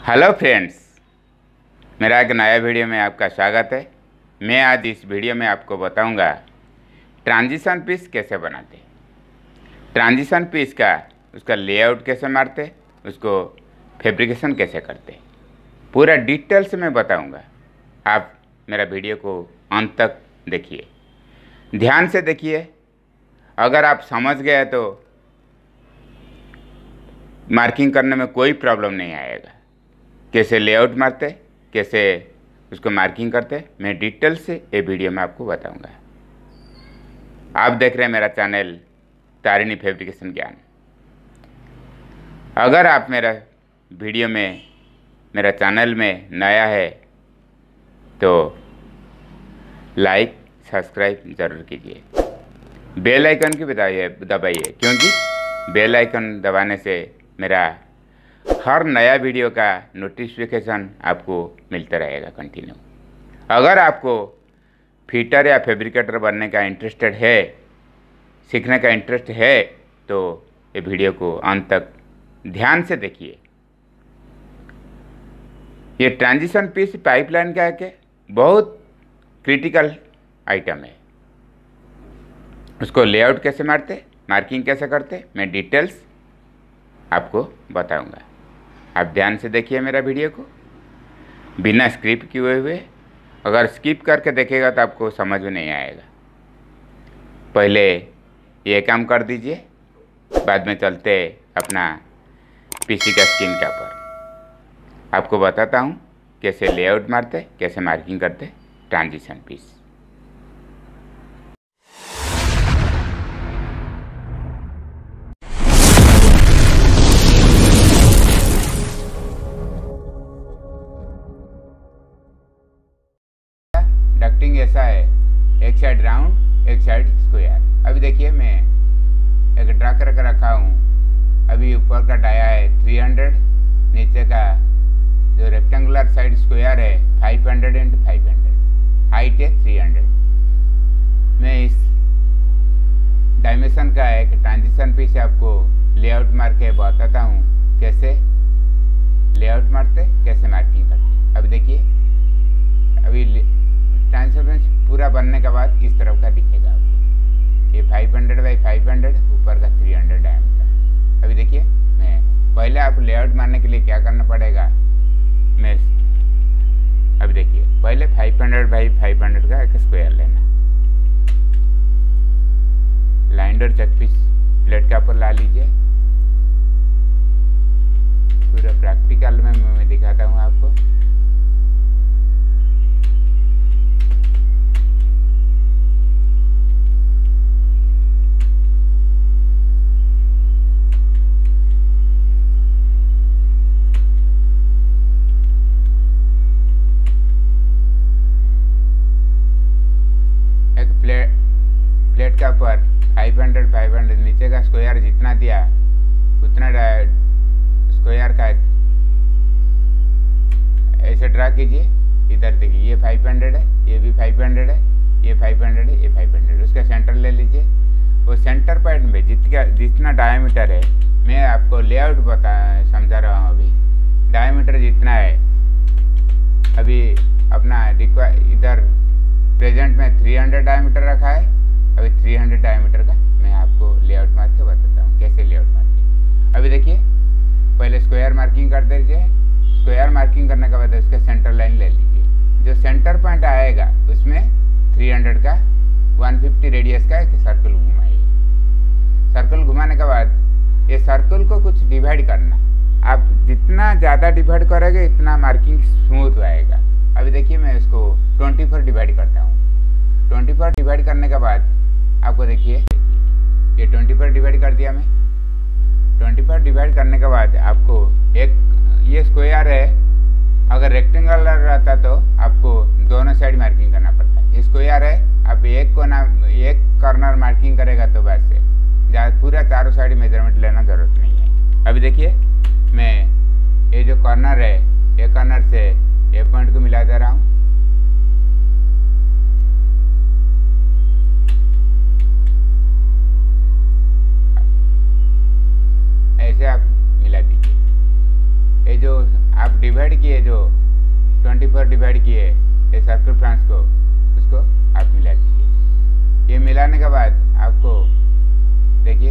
Hello friends, मेरा एक नया वीडियो में आपका स्वागत है। मैं आज इस वीडियो में आपको बताऊंगा ट्रांजिशन पीस कैसे बनाते, ट्रांजिशन पीस का उसका लेआउट कैसे मारते, उसको फैब्रिकेशन कैसे करते, पूरा डिटेल से मैं बताऊंगा। आप मेरा वीडियो को अंत तक देखिए, ध्यान से देखिए। अगर आप समझ गए तो मार्किंग करने में कोई प्रॉब्लम नहीं आएगा। कैसे लेआउट मारते, कैसे उसको मार्किंग करते, मैं डिटेल से ये वीडियो में आपको बताऊंगा। आप देख रहे हैं मेरा चैनल तारिणी फैब्रिकेशन ज्ञान। अगर आप मेरा वीडियो में मेरा चैनल में नया है तो लाइक सब्सक्राइब ज़रूर कीजिए, बेल आइकन की दबाइए, क्योंकि बेल आइकन दबाने से मेरा हर नया वीडियो का नोटिफिकेशन आपको मिलता रहेगा कंटिन्यू। अगर आपको फिटर या फैब्रिकेटर बनने का इंटरेस्टेड है, सीखने का इंटरेस्ट है, तो ये वीडियो को अंत तक ध्यान से देखिए। ये ट्रांजिशन पीस पाइपलाइन का एक बहुत क्रिटिकल आइटम है। उसको लेआउट कैसे मारते, मार्किंग कैसे करते, मैं डिटेल्स आपको बताऊंगा। आप ध्यान से देखिए मेरा वीडियो को बिना स्किप किए हुए। अगर स्किप करके देखेगा तो आपको समझ में नहीं आएगा। पहले ये काम कर दीजिए, बाद में चलते अपना पीसी का स्क्रीन के ऊपर। आपको बताता हूँ कैसे लेआउट मारते, कैसे मार्किंग करते ट्रांजिशन पीस। डक्टिंग ऐसा है, एक साइड राउंड एक साइड स्क्वायर। अभी देखिए मैं एक ड्रा करके रखा हूँ। अभी ऊपर का डाया है 300, नीचे का जो रेक्टेंगुलर साइड स्क्वायर है 500 × 500, हाइट है 300। मैं इस डायमेंशन का एक ट्रांजिशन पीस आपको लेआउट मार के बताता हूँ, कैसे लेआउट मारते, कैसे मार्किंग करते। अभी देखिए, अभी ट्रांजिशन पूरा बनने के बाद इस तरफ का दिखेगा आपको। ये 500 × 500, ऊपर का 300 डायमीटर। अभी देखिए, मैं पहले आप लेआउट मारने के लिए क्या करना पड़ेगा, मैं अभी देखिए पहले 500 × 500 का एक स्क्वायर लेना, लाइनर चेक पीस प्लेट के ऊपर ला लीजिए। पूरा प्रैक्टिकल में मैं दिखाता हूँ आपको। प्लेट का ऊपर 500 नीचे का स्क्वायर जितना दिया उतना स्क्वायर का ऐसे ड्रा कीजिए। इधर देखिए, ये 500 है, ये भी 500 है, ये 500 है, ये 500। उसका सेंटर ले लीजिए। वो सेंटर पॉइंट में जितना डायमीटर है, मैं आपको लेआउट समझा रहा हूँ। अभी डायमीटर जितना है, अभी अपना इधर प्रेजेंट में 300 डायमीटर रखा है। अभी 300 डायमीटर का मैं आपको लेआउट मार के बताता हूँ, कैसे लेआउट मारते। अभी देखिए, पहले स्क्वायर मार्किंग कर दीजिए। स्क्वायर मार्किंग करने के बाद इसका सेंटर लाइन ले लीजिए। जो सेंटर पॉइंट आएगा उसमें 300 का 150 रेडियस का एक सर्कल घुमाइए। सर्कल घुमाने के बाद ये सर्कल को कुछ डिवाइड करना। आप जितना ज़्यादा डिवाइड करोगे इतना मार्किंग स्मूथ आएगा। अभी देखिए, मैं इसको 24 डिवाइड करता हूँ। 24 डिवाइड करने के बाद आपको देखिए, ये 24 डिवाइड कर दिया मैं। 24 डिवाइड करने के बाद आपको एक ये स्क्वायर है, अगर रेक्टेंगुलर रहता तो आपको दोनों साइड मार्किंग करना पड़ता है। ये स्क्वायर है, आप एक कॉर्नर मार्किंग करेगा तो बस से पूरा चारों साइड मेजरमेंट लेना जरूरत नहीं है। अभी देखिए, मैं ये जो कॉर्नर है, ये कॉर्नर से ये पॉइंट को मिला दे रहा हूँ। ऐसे आप मिला दीजिए। ये जो आप डिवाइड किए, जो 24 डिवाइड किए ये सर्कल फ्रांस को, उसको आप मिला दीजिए। ये मिलाने के बाद आपको देखिए,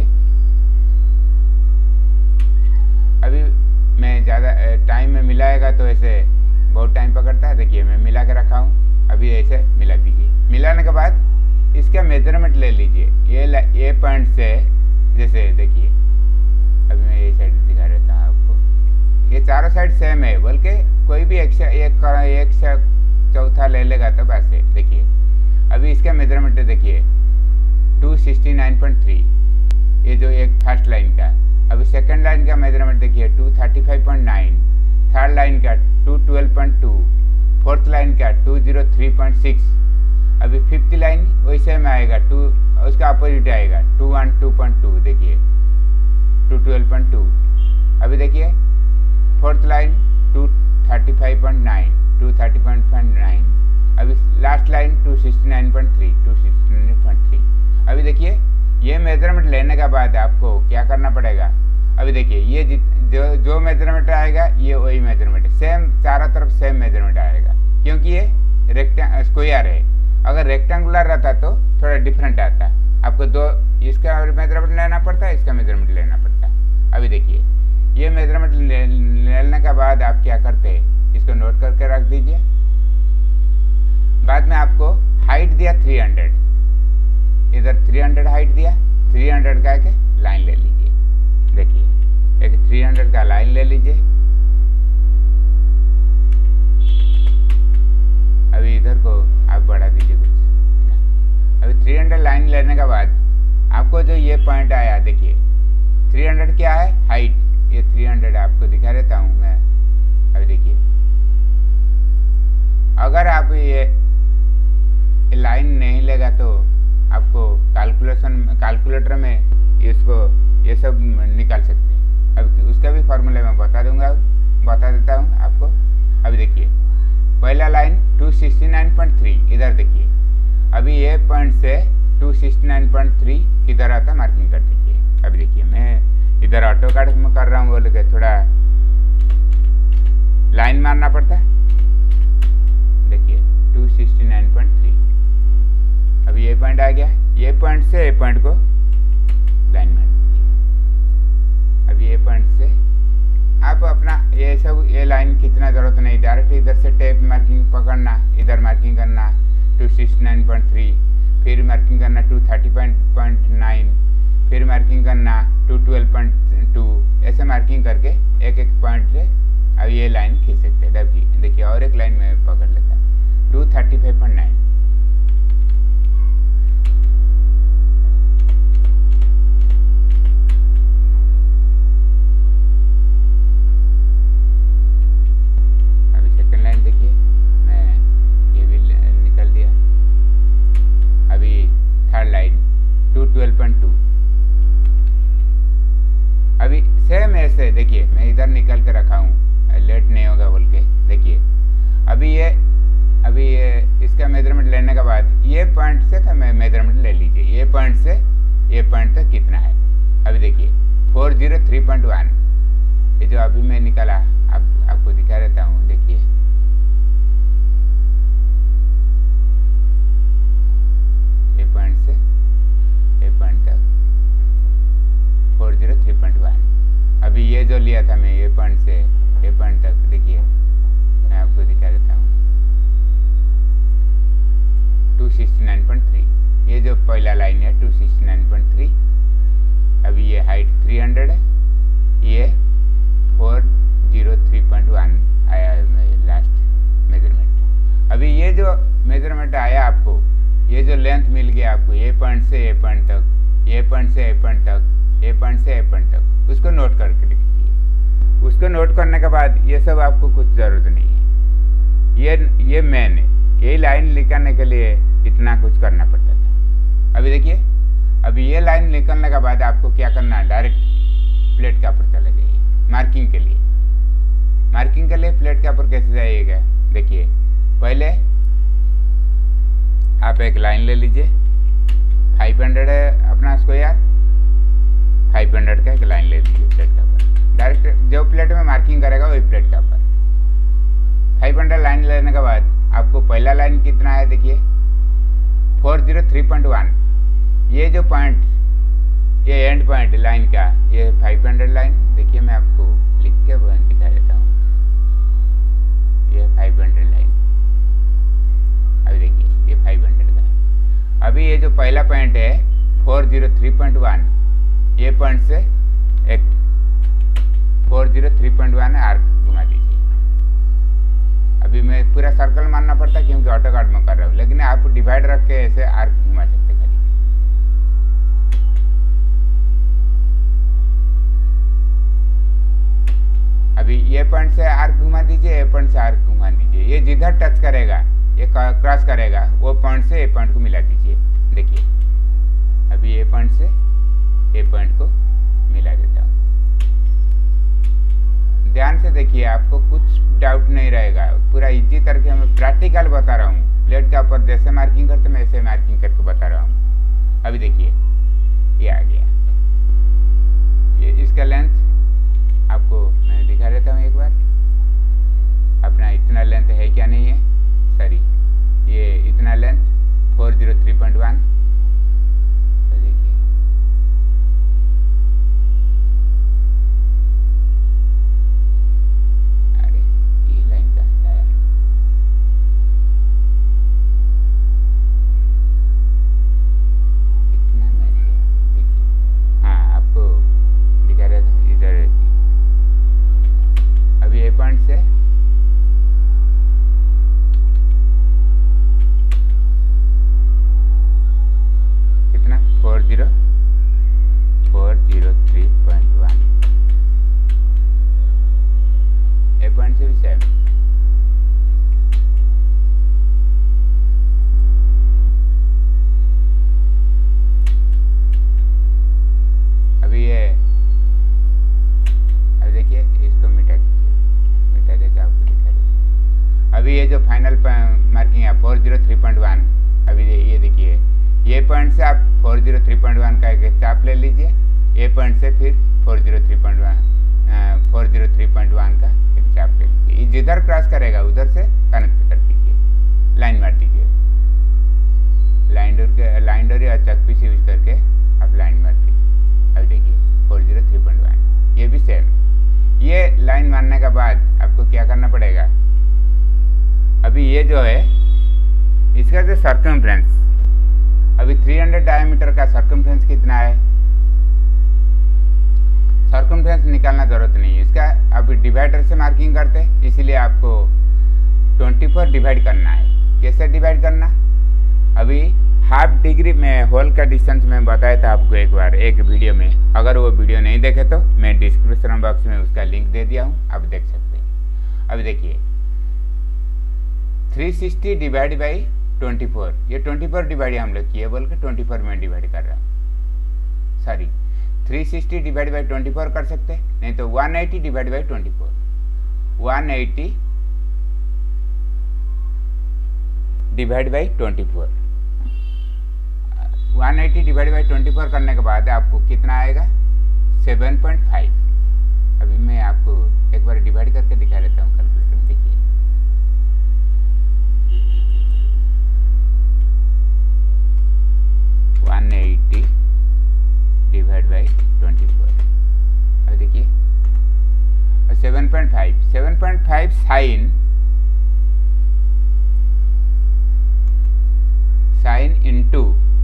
अभी मैं ज़्यादा टाइम में मिलाएगा तो ऐसे बहुत टाइम पकड़ता है। देखिए मैं मिला के रखा हूँ, अभी ऐसे मिला दीजिए। मिलाने के बाद इसका मेजरमेंट ले लीजिए, ये पॉइंट से, जैसे देखिए अभी मैं ये साइड दिखा देता हूँ आपको, ये चारों साइड सेम है, बल्कि कोई भी एक चौथा ले लेगा तो बस है। देखिए अभी इसका मेजरमेंट देखिए 269.3, ये जो एक फर्स्ट लाइन का। अभी सेकंड लाइन का मेजरमेंट देखिए 235.9, थर्ड लाइन का 212.2, फोर्थ लाइन का 203.6। अभी फिफ्थ लाइन वैसे में आएगा, उसका अपोजिट आएगा 212.2, देखिए 212.2। अभी देखिए फोर्थ लाइन 235.9, 230.9। अभी लास्ट लाइन 269.3। अभी देखिए ये मेजरमेंट लेने के बाद आपको क्या करना पड़ेगा। अभी देखिए ये जो मेजरमेंट आएगा ये वही मेजरमेंट है, सेम चारों तरफ सेम मेजरमेंट आएगा, क्योंकि ये स्क्वायर है। अगर रेक्टेंगुलर रहता तो थोड़ा डिफरेंट आता, आपको दो इसका मेजरमेंट लेना पड़ता है, इसका मेजरमेंट लेना पड़ता है। अभी देखिए ये मेजरमेंट लेने के बाद आप क्या करते हैं, इसको नोट करके रख दीजिए। बाद में आपको हाइट दिया 300, इधर 300 हाइट दिया, 300 का एक लाइन ले लीजिए। देखिए एक 300 का लाइन ले लीजिए। अभी इधर को आप बढ़ा दीजिए कुछ। अभी 300 लाइन लेने के बाद आपको जो ये पॉइंट आया, देखिए 300 क्या है, हाइट। ये 300 आपको दिखा देता हूँ मैं। अभी देखिए अगर आप ये लाइन नहीं लेगा तो आपको कैलकुलेटर में इसको ये सब निकाल सकते हैं। अब उसका भी फॉर्मूला मैं बता देता हूँ आपको। अभी देखिए पहला लाइन 269.3, इधर देखिए अभी ये पॉइंट से 269.3 किधर आता मार्किंग कर दीजिए। अभी देखिए मैं इधर ऑटो कार्ड में कर रहा हूँ, बोल के थोड़ा लाइन मारना पड़ता है। देखिए 269.3, अभी ये पॉइंट आ गया, ये पॉइंट से ये पॉइंट को लाइन मार दीजिए। अभी ये पॉइंट से आप अपना ये सब, ये लाइन कितना जरूरत नहीं, डायरेक्ट इधर से टेप मार्किंग पकड़ना, इधर मार्किंग करना 269.3, फिर मार्किंग करना 230.9, फिर मार्किंग करना 212.2, ऐसे मार्किंग करके एक एक पॉइंट से अब ये लाइन खींच सकते हैं। देखिए और एक लाइन में पकड़ लेता है 235.9। अभी सेम ऐसे देखिए मैं इधर निकल के रखा हूँ, लेट नहीं होगा बोल के। देखिए अभी ये इसका मेजरमेंट लेने के बाद ये पॉइंट से का मेजरमेंट ले लीजिए, ये पॉइंट से ये पॉइंट तक कितना है। अभी देखिए 403.1, ये जो अभी मैं निकाला आपको दिखा देता हूँ। देखिए ये पॉइंट से ये पॉइंट तक 403.1। अभी ये जो लिया था मैं, ये पॉइंट से ये पॉइंट तक, देखिए मैं आपको दिखा देता हूँ 269.3। ये जो पहला लाइन है 269.3। अभी ये हाइट 300 है, ये 403.1 आया है लास्ट मेजरमेंट। अभी ये जो मेजरमेंट आया आपको, ये जो लेंथ मिल गया आपको, ये पॉइंट से ये पॉइंट तक, ये पॉइंट से ये पॉइंट तक, ये पॉइंट से ये पॉइंट तक, उसको नोट करके लिख दीजिए। उसको नोट करने के बाद ये सब आपको कुछ ज़रूरत नहीं है, ये मेन है। ये लाइन निकालने के लिए इतना कुछ करना पड़ता था। अभी देखिए अभी ये लाइन निकलने के बाद आपको क्या करना है, डायरेक्ट प्लेट के ऊपर चले जाइए मार्किंग के लिए। मार्किंग के लिए प्लेट के ऊपर कैसे जाइएगा, देखिए पहले आप एक लाइन ले लीजिए, 500 है अपना स्क्वायर, 500 का एक लाइन ले लीजिए प्लेट के ऊपर। डायरेक्ट जो प्लेट में मार्किंग करेगा वही प्लेट के ऊपर लाइन लेने के बाद आपको पहला लाइन कितना है, देखिए 403.1। ये जो पॉइंट, ये एंड पॉइंट लाइन का, ये 500 लाइन। देखिए मैं आपको लिख के दिखा देता हूँ, ये 500 लाइन। अभी देखिए ये 500 का है। अभी ये जो पहला पॉइंट है 403.1, ये पॉइंट से एक 403.1 आर्क घुमा दीजिए। अभी मैं पूरा सर्कल मानना पड़ता है क्योंकि ऑटो कार्ड में कर रहा हूँ, लेकिन आप डिवाइड रख के ऐसे आर्क घुमा सकते खाली। अभी ये पॉइंट से आर्क घुमा दीजिए, ये पॉइंट से आर्क घुमा दीजिए। ये जिधर टच करेगा, ये क्रॉस करेगा, वो पॉइंट से ये पॉइंट को मिला दीजिए। देखिए अभी ये पॉइंट से ये पॉइंट को मिला देता हूँ। ध्यान से देखिए, आपको कुछ डाउट नहीं रहेगा। पूरा इजी तरीके में प्रैक्टिकल बता रहा हूँ। प्लेट के ऊपर जैसे मार्किंग करते मैं ऐसे मार्किंग करके बता रहा हूँ। अभी देखिए ये आ गया। ये इसका लेंथ आपको मैं दिखा देता हूँ एक बार। अपना इतना लेंथ है क्या नहीं है, सॉरी ये इतना लेंथ 403.1। तो देखिए पॉइंट से कितना 403.1। ए पॉइंट से भी सेम। अभी ये अब देखिए इसको मिटा देगा, आपको दिखा देगा। अभी ये जो फाइनल मार्किंग है 403.1। अभी ये देखिए ये पॉइंट से आप 403.1 का एक चाप ले लीजिए, ये पॉइंट से फिर 403.1 का एक चाप ले लीजिए। जिधर क्रॉस करेगा उधर से कनेक्ट कर दीजिए, लाइन मार दीजिए। लाइन डोरी और चकपीस यूज करके आप लाइन मार दीजिए। अभी देखिए 403.1 ये भी सेम। ये लाइन मारने के बाद आपको क्या करना पड़ेगा, अभी ये जो है इसका जो सर्कमफ्रेंस, अभी 300 डायमीटर का सर्कमफ्रेंस कितना है, सर्कमफ्रेंस निकालना जरूरत नहीं है इसका। अभी डिवाइडर से मार्किंग करते हैं, इसीलिए आपको 24 डिवाइड करना है। कैसे डिवाइड करना, अभी हाफ डिग्री में होल का डिस्टेंस में बताया था आपको एक बार एक वीडियो में। अगर वो वीडियो नहीं देखे तो मैं डिस्क्रिप्शन बॉक्स में उसका लिंक दे दिया हूँ, आप देख सकते हैं। अभी देखिए 360 डिवाइड बाई 24, ये 24 डिवाइड हम लोग किए बोल के 24 में डिवाइड कर रहा हूँ। सॉरी 360 डिवाइड बाई 24 कर सकते, नहीं तो 180 divide by 24। 180 divide by 24, 180 divide by 24 करने के बाद आपको कितना आएगा 7.5। अभी मैं आपको एक बार डिवाइड करके दिखा देता हूँ कैलकुलेटर में। देखिए 180 डिवाइड बाई 24। अब देखिए 7.5 साइन इनटू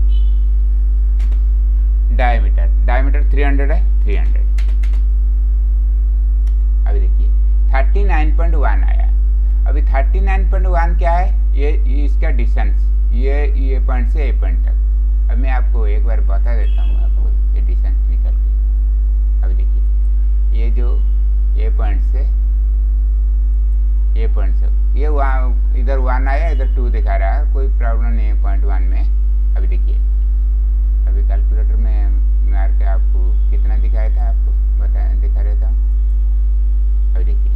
डायमीटर 300 है, 300। अभी देखिए 39.1 आया। अभी 39.1 क्या है, ये इसका डिस्टेंस, ये पॉइंट से ये पॉइंट तक। अब मैं आपको एक बार बता देता हूँ आपको ये डिस्टेंस निकल के। अभी देखिए ये जो ये पॉइंट से ये पॉइंट से ये इधर 1 आया, इधर 2 दिखा रहा है, कोई प्रॉब्लम नहीं है पॉइंट 1 में। अभी देखिए अभी कैलकुलेटर में मार के आपको कितना दिखाया था, आपको दिखा रहता हूँ। अभी देखिए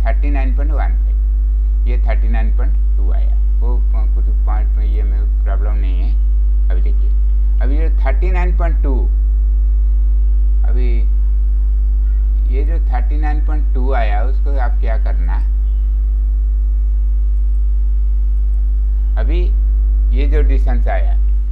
39.15, ये 39.2 आया। वो कुछ पॉइंट में ये में प्रॉब्लम नहीं है। अभी देखिए अभी ये 39.2, अभी ये जो 39.2 आया उसको आप क्या करना, अभी ये जो डिस्टेंस आया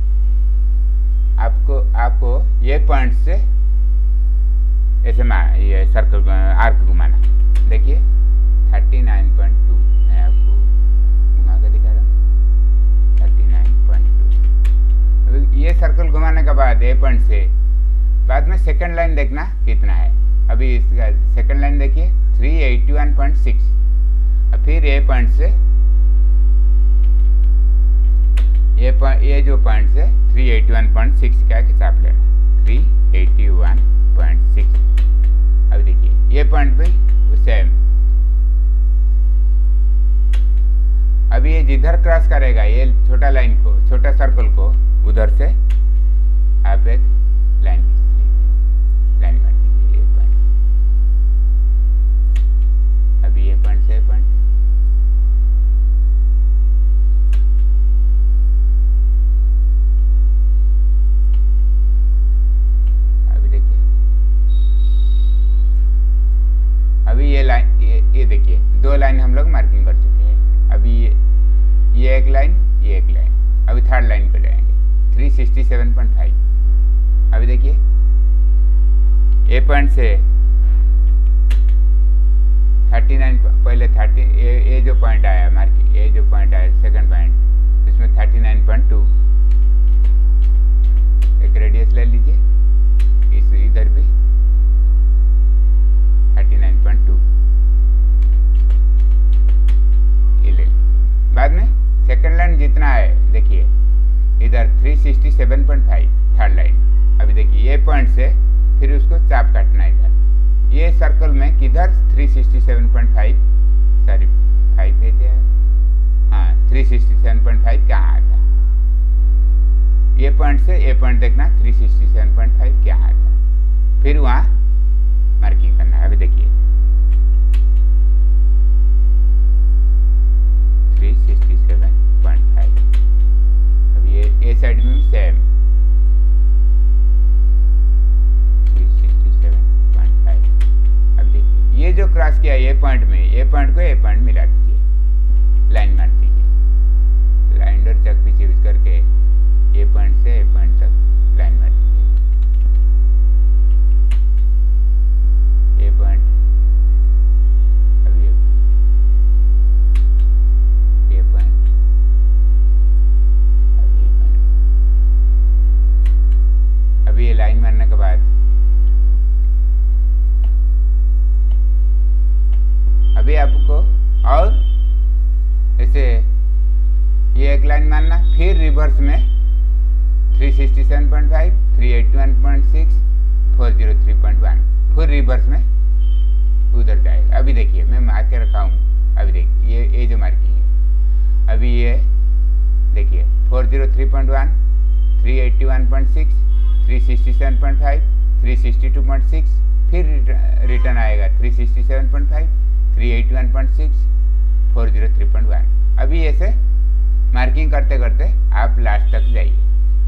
आपको ये पॉइंट से ऐसे ये सर्कल आर्क घुमाना। देखिए 39.2 मैं आपको घुमा कर दिखा रहा हूँ। 39.2। अभी ये सर्कल घुमाने के बाद ए पॉइंट से बाद में सेकंड लाइन देखना कितना है। अभी इसका सेकंड लाइन देखिए 381.6। फिर ए पॉइंट से ये जो पॉइंट से 381.6 का हिसाब लेना। 381.6। अब देखिए ये पॉइंट पे सेम। अभी ये जिधर क्रॉस करेगा ये छोटा लाइन को, छोटा सर्कल को, उधर से आप एक लाइन लाइन मार दीजिए। ये पॉइंट, अभी ये पॉइंट से पॉइंट, अभी ये लाइन, ये देखिए दो लाइन हम लोग मार्किंग कर चुके हैं। अभी ये एक लाइन, ये एक लाइन। अभी थर्ड लाइन पे जाएंगे 367.5। अभी देखिए ए पॉइंट से 39, पहले 30, ये जो पॉइंट आया मार्किंग, ये जो पॉइंट आया सेकंड पॉइंट, इसमें 39.2 एक रेडियस ले लीजिए। इस इधर भी 39.2 ये ले लीजिए। बाद में सेकंड लाइन जितना है देखिए इधर 367.5 थर्ड लाइन। अभी देखिए ये पॉइंट से फिर उसको चाप काटना है इधर। ये सर्कल में किधर 367.5, सॉरी 5 है क्या? हाँ 367.5 कहाँ आता? ये पॉइंट से ये पॉइंट देखना 367.5 क्या आता, फिर वहाँ मार्किंग करना है। अभी देखिए 367.5। अब ये साइड में सेम 367.5। अब देखिए ये जो क्रॉस किया ये पॉइंट में, ये पॉइंट को ये पॉइंट मिला दीजिए, लाइन मार दीजिए। लाइन और चक पीछे करके ये पॉइंट से ये पॉइंट तक लाइन मार दीजिए। ये पॉइंट, अब ये पॉइंट, अब ये पॉइंट। अभी ये लाइन मारने के बाद अभी आपको और ऐसे ये एक लाइन मारना, फिर रिवर्स में 367.5, 381.6, 403.1 फिर रिवर्स में उधर जाएगा। अभी देखिए मैं मार्क के रखा हूँ। अभी देखिए ये जो मार्किंग है, अभी ये देखिए 403.1, 381.6, 367.5, 362.6, फिर रिटर्न आएगा 367.5, 381.6, 403.1। अभी ऐसे मार्किंग करते करते आप लास्ट तक जाइए।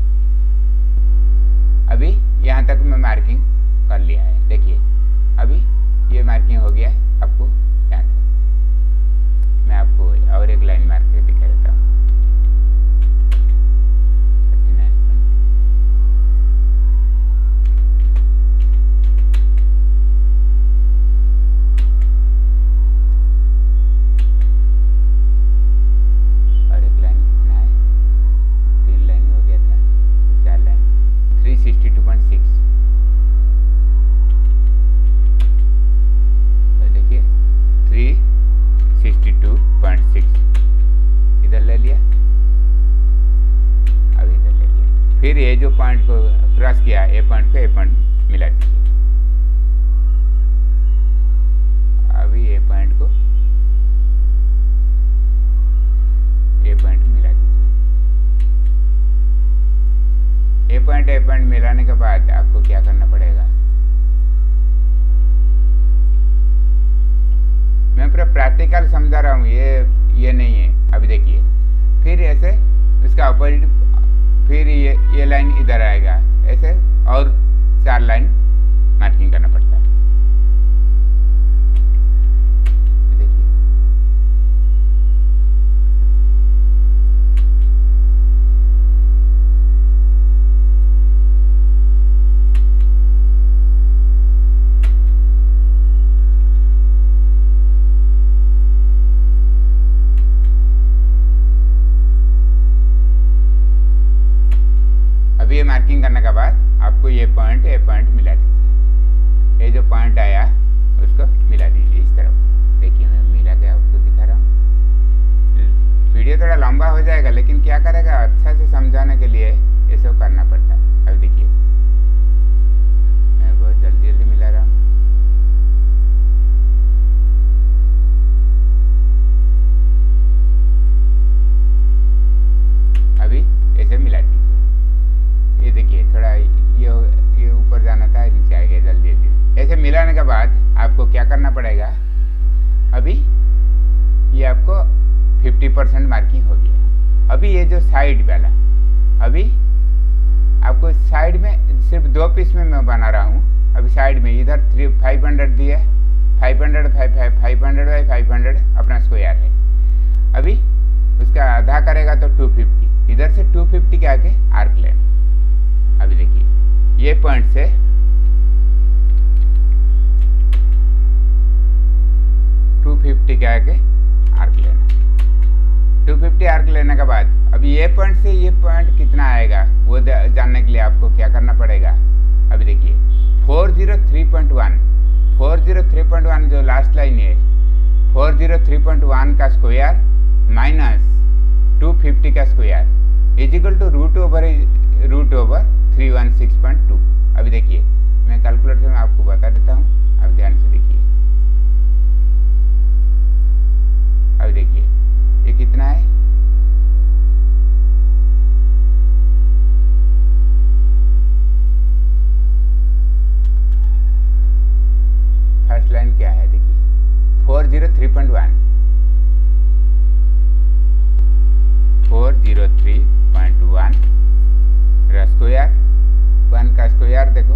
अभी यहाँ तक मैं मार्किंग कर लिया है। देखिए अभी ये मार्किंग हो गया है आपको यहाँ तक। मैं आपको और एक लाइन मार्क के दिखा देता हूँ। 39। और एक लाइन कितना है? 3 लाइन हो गया था, 4 लाइन 362.6। देखिए 362.6 इधर ले लिया, अब इधर ले लिया। फिर ये जो पॉइंट को क्रॉस किया, ये पॉइंट को ये पॉइंट मिला दीजिए। अभी ये पॉइंट को ये पॉइंट मिला दीजिए। ये पॉइंट मिलाने के बाद आपको क्या करना पड़ेगा? मैं पूरा प्रैक्टिकल समझा रहा हूँ, ये नहीं है। अभी देखिए फिर ऐसे इसका अपोजिट, फिर ये लाइन इधर आएगा ऐसे, और 4 लाइन मार्किंग करना पड़ता है। देखिए ये पॉइंट मिला दीजिए, ये जो पॉइंट आया उसको मिला दीजिए इस तरफ। देखिए मैं मिला के आपको दिखा रहा हूँ। वीडियो थोड़ा लंबा हो जाएगा, लेकिन क्या करेगा, अच्छा से समझाने के लिए ये सब करना पड़ता है। अब देखिए मैं बहुत जल्दी जल्दी मिला रहा हूँ। अभी ऐसे मिला दीजिए। ये देखिए थोड़ा ये ऊपर जाना था, नीचे आ गया जल्दी जल्दी। ऐसे मिलाने के बाद आपको क्या करना पड़ेगा, अभी ये आपको 50% मार्किंग हो गया। अभी ये जो साइड वाला, अभी आपको साइड में सिर्फ 2 पीस में मैं बना रहा हूँ। अभी साइड में इधर 500 दिए, 500 बाई 500 अपना स्क्वायर है। अभी उसका आधा करेगा तो 250, इधर से 250 के आके आर्क लेना। अभी देखिए ये पॉइंट से के आके आर्क लेना। 250 आर्क लेने के बाद अभी ये पॉइंट से ये पॉइंट कितना आएगा वो जानने के लिए आपको क्या करना पड़ेगा। अभी देखिए 403.1 जो लास्ट लाइन है, 403.1 का स्क्वायर माइनस 250 का square is equal to root over 316.2। अभी देखिए मैं कैलकुलेटर में आपको बता देता हूँ, अब ध्यान से देखिए। अब देखिए ये कितना है, फर्स्ट लाइन क्या है देखिए 403.1 स्क्वायर 1 का स्क्वायर देखो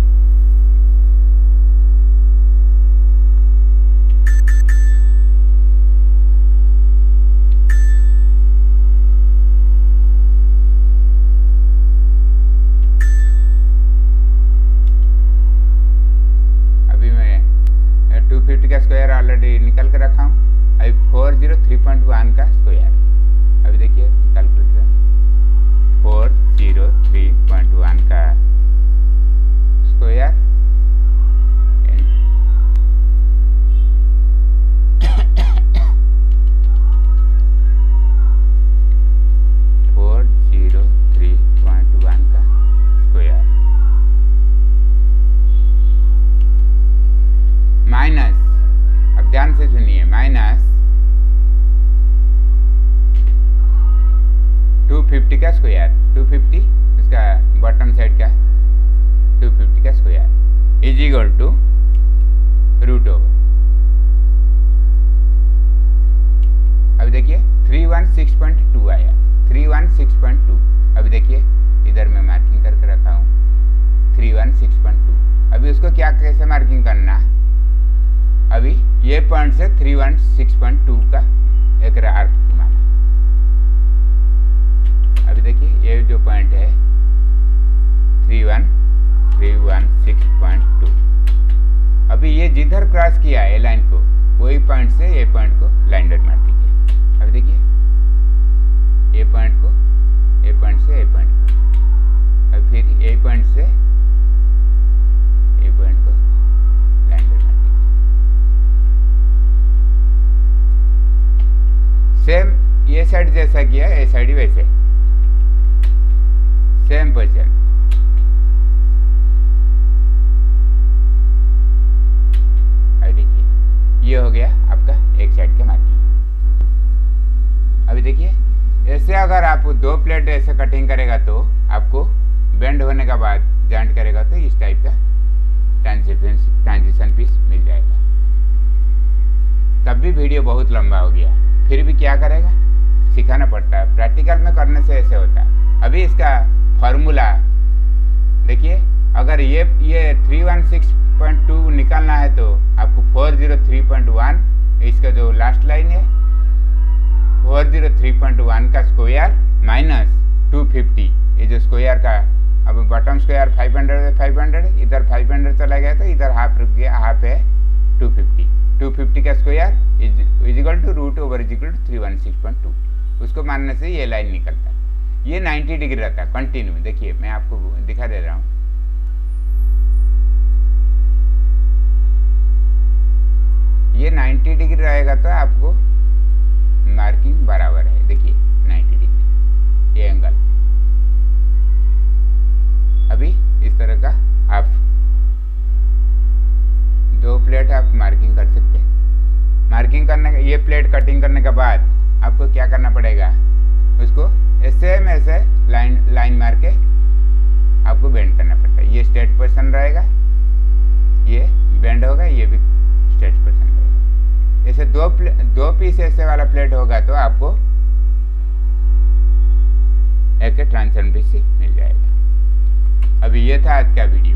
का स्क्वायर ऑलरेडी निकल कर रखा हूँ। अभी 403.1 का स्क्वायर, अभी देखिए कैलकुलेटर 403.1 का स्क्वायर माइनस, अब ध्यान से सुनिए, माइनस 250 का स्क्वायर, 250 इसका बॉटम साइड का 250 का square is equal to root over. अभी देखिए 316.2 आया, 316.2। अभी देखिए इधर मैं मार्किंग करके रखा हूँ 316.2। अभी उसको क्या कैसे मार्किंग करना, अभी ये पॉइंट से 316.2 का एक आर्क घुमाना। अभी देखिए ये जो पॉइंट है 316.2, अभी ये जिधर क्रॉस किया है लाइन को, वही पॉइंट से ये पॉइंट को लाइन डॉट मार दीजिए। अभी देखिए ये पॉइंट को, ये पॉइंट से ये पॉइंट को, और फिर ये पॉइंट से ये पॉइंट को लाइन डॉट मार दीजिए। सेम ये साइड जैसा किया ये साइड ही वैसे सेम पोजीशन। अभी देखिए ये हो गया आपका एक साइड का मार्किंग। अभी देखिए ऐसे अगर आप 2 प्लेट ऐसे कटिंग करेगा तो आपको बेंड होने के बाद जॉइंट करेगा तो इस टाइप का ट्रांजिशन पीस मिल जाएगा। तब भी वीडियो बहुत लंबा हो गया, फिर भी क्या करेगा, सिखाना पड़ता है, प्रैक्टिकल में करने से ऐसे होता है। अभी इसका फॉर्मूला देखिए, अगर ये 316.2 निकालना है तो आपको 403.1 इसका जो लास्ट लाइन है 403.1 का स्क्वायर माइनस 250, ये जो स्क्वायर का अब बॉटम स्क्वायर 500 इधर 500 चला गया तो इधर हाफ रुक गया, हाफ है 250 का square is equal to root over is equal to 316.2। उसको मानने से ये लाइन निकलता है। ये 90 डिग्री रहता है कंटिन्यू। देखिए मैं आपको दिखा दे रहा हूँ, ये 90 डिग्री रहेगा तो आपको मार्किंग बराबर है। देखिए 90 डिग्री ये एंगल। अभी इस तरह का आप 2 प्लेट आप मार्किंग कर सकते हैं। मार्किंग करने का, ये प्लेट कटिंग करने के बाद आपको क्या करना पड़ेगा, उसको ऐसे लाइन मार के आपको बेंड करना पड़ता है। ये स्ट्रेट पोजीशन रहेगा, ये बेंड होगा, ये भी स्ट्रेट पोजीशन रहेगा। ऐसे दो पीस ऐसे वाला प्लेट होगा तो आपको एक ट्रांसफर पीस मिल जाएगा। अभी ये था आज का वीडियो।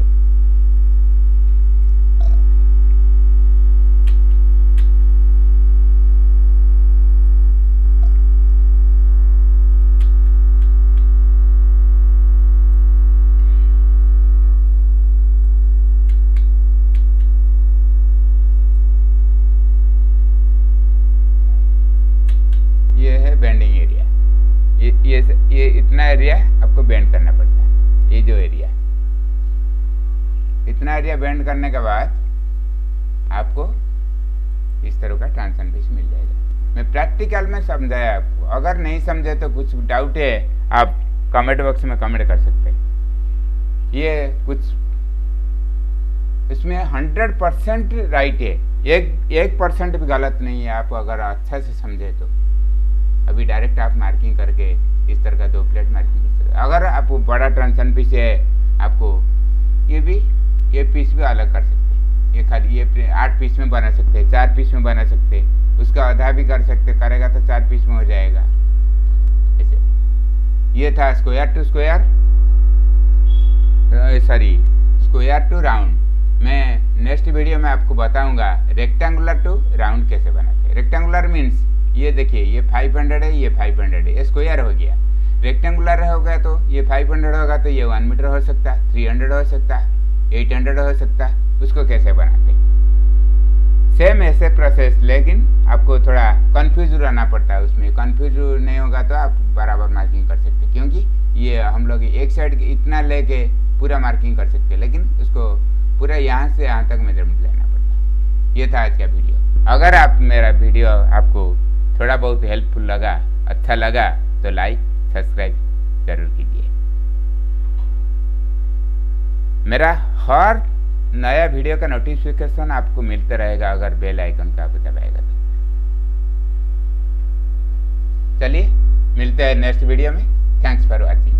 ये है बेंडिंग एरिया। ये इतना एरिया आपको बेंड करना पड़ता है। ये जो एरिया, इतना एरिया बेंड करने के बाद आपको इस तरह का ट्रांसफर पीस मिल जाएगा। मैं प्रैक्टिकल में समझाया आपको। अगर नहीं समझे तो कुछ डाउट है आप कमेंट बॉक्स में कमेंट कर सकते हैं। ये कुछ इसमें 100% राइट है, 1% भी गलत नहीं है। आप अगर अच्छा से समझे तो अभी डायरेक्ट आप मार्किंग करके इस तरह का 2 प्लेट मार्किंग कर सकते हैं। अगर आपको बड़ा ट्रांसफर पीस है, आपको ये पीस भी अलग कर सकते हैं। ये खाली ये 8 पीस में बना सकते हैं, 4 पीस में बना सकते हैं, उसका आधा भी कर सकते, करेगा तो 4 पीस में हो जाएगा ऐसे। ये था स्क्वायर टू राउंड। मैं नेक्स्ट वीडियो में आपको बताऊंगा रेक्टेंगुलर टू राउंड कैसे बनाते हैं। रेक्टेंगुलर मीन्स ये देखिए, ये 500 है, ये 500 है, स्क्वायर हो गया। रेक्टेंगुलर हो गया तो ये 500 होगा तो ये 1 मीटर हो सकता है, 300 हो सकता है, 800 हो सकता है। उसको कैसे बनाते हैं, सेम ऐसे प्रोसेस, लेकिन आपको थोड़ा कंफ्यूज रहना पड़ता है। उसमें कंफ्यूज नहीं होगा तो आप बराबर मार्किंग कर सकते, क्योंकि ये हम लोग एक साइड इतना लेके पूरा मार्किंग कर सकते, लेकिन उसको पूरा यहाँ से यहाँ तक मेजरमेंट लेना पड़ता है। ये था आज का वीडियो। अगर आप मेरा वीडियो आपको थोड़ा बहुत हेल्पफुल लगा, अच्छा लगा तो लाइक सब्सक्राइब जरूर कीजिए। मेरा हर नया वीडियो का नोटिफिकेशन आपको मिलता रहेगा अगर बेल आइकन का आप दबाएगा तो। चलिए मिलते हैं नेक्स्ट वीडियो में। Thanks for watching.